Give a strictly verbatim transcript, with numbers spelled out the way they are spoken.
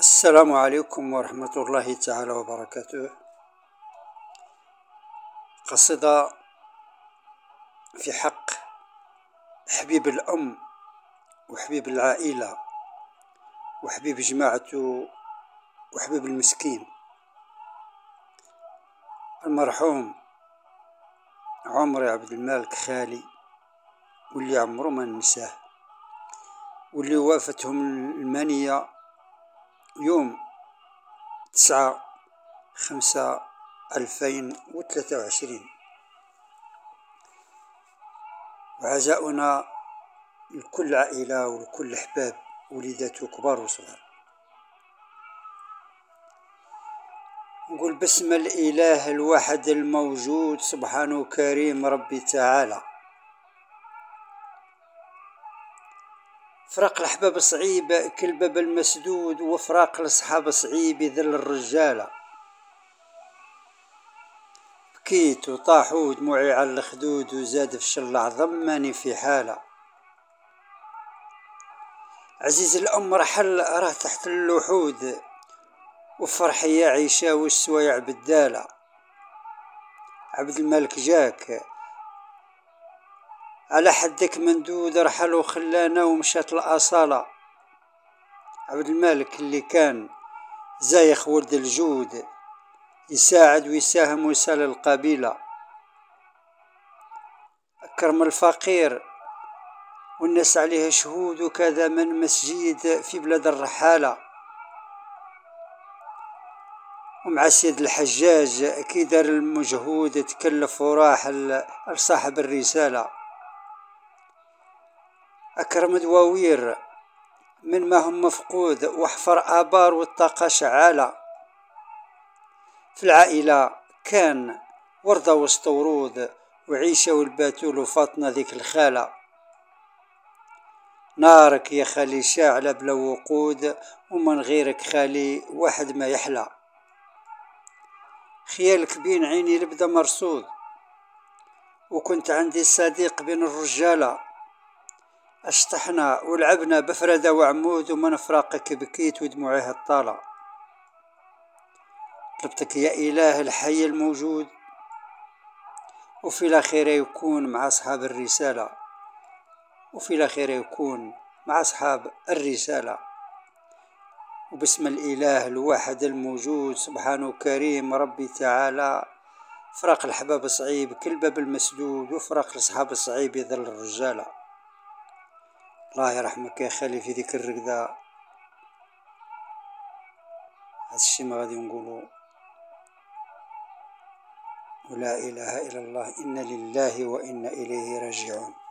السلام عليكم ورحمة الله تعالى وبركاته. قصيدة في حق حبيب الأم وحبيب العائلة وحبيب جماعته وحبيب المسكين، المرحوم عمري عبد المالك خالي، واللي عمرو ما ننساه، واللي وافتهم المنية يوم تسعة خمسة ألفين وثلاثة وعشرين. وعزاؤنا لكل عائلة ولكل أحباب وليداته كبار وصغار. نقول بسم الإله الواحد الموجود سبحانه كريم ربي تعالى. فراق الأحباب صعيب كالباب المسدود، وفراق الأصحاب صعيب ذل الرجالة. بكيت وطاح ودموعي على الخدود، وزاد في الشلع ضماني في حالة. عزيز الأم رحل راه تحت اللحود، وفرحي يا عيشة والسوايع بالدالة. عبد الملك جاك على حدك مندود، رحل وخلانا ومشات الأصالة. عبد الملك اللي كان زايخ ولد الجود، يساعد ويساهم ويسال القبيلة. أكرم الفقير والناس عليه شهود، وكذا من مسجد في بلاد الرحالة. ومع سيد الحجاج كي دار المجهود، تكلف وراح لصاحب الرسالة. أكرم دواوير من ما هم مفقود، وحفر آبار والطاقة شعالة. في العائلة كان وردة وسط ورود، وعيشة والباتول وفاطمة ذيك الخالة. نارك يا خالي شاعلة بلا وقود، ومن غيرك خالي واحد ما يحلى. خيالك بين عيني لبدا مرصود، وكنت عندي صديق بين الرجالة. اشطحنا ولعبنا بفردة وعمود، ومن فراقك بكيت ودموعيه الطالة. طلبتك يا إله الحي الموجود، وفي الأخير يكون مع أصحاب الرسالة. وفي الأخير يكون مع أصحاب الرسالة. وبسم الإله الواحد الموجود سبحانه كريم ربي تعالى. فراق الحباب صعيب كل باب المسدود، وفراق الأصحاب صعيب يظل الرجالة. الله يرحمك يا خالي في ذيك الرقدة. هذا الشي ما غادي نقولو، ولا إله إلا الله، إنا لله وإنا إليه راجعون.